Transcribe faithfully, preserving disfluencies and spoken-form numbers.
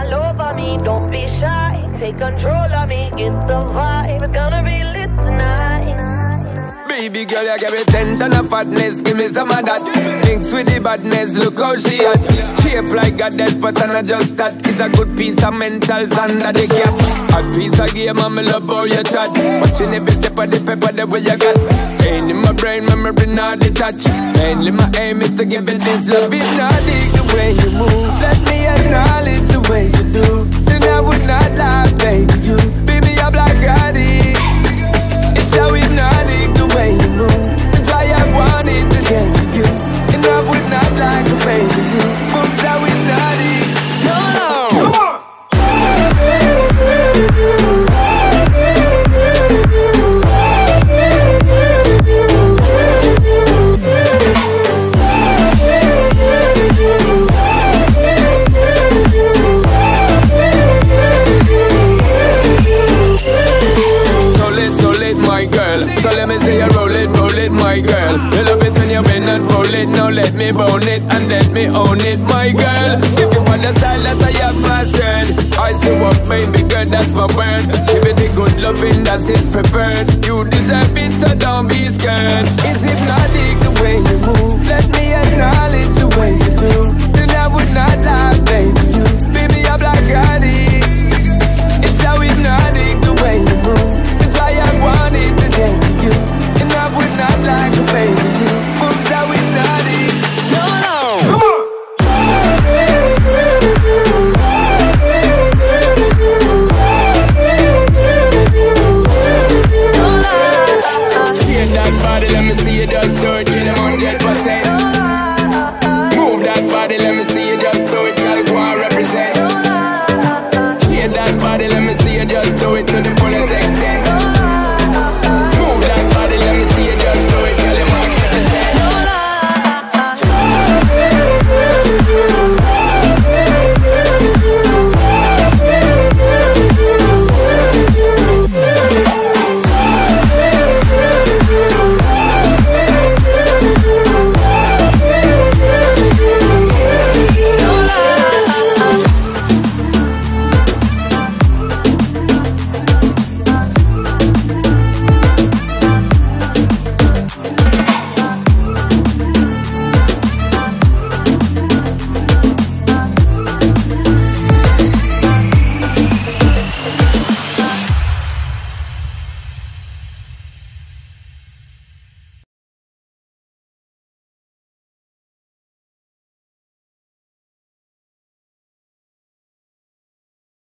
all over me. Don't be shy, take control of me. Get the vibe, it's gonna be lit tonight. Baby girl, you give me ten ton of fatness, give me some of that. Thinks with the badness, look how she hot. Shape like a death, but I'm not just that. It's a good piece of mentals under the cap. A piece of game, I'm love how you chat. Watching every step of the paper, the way you got. Staying in my brain, memory not detached. Mainly my aim is to give it this love. If not dig the way you move, let me acknowledge the way you do. Then I would not lie, baby, you beat me up like I did. It's how hypnotic the way you move. That's why I wanted to get to you. And I would not like to pay to you. Moves how hypnotic. No, no. Come on. So let me say you roll it, roll it, my girl. You love it when you bend and roll it. Now let me bone it and let me own it, my girl. If you want the style that I have mastered, I see what baby girl, that's my word. Give it the good loving that is preferred. You deserve it, so don't be scared. It's hypnotic the way you move. Let me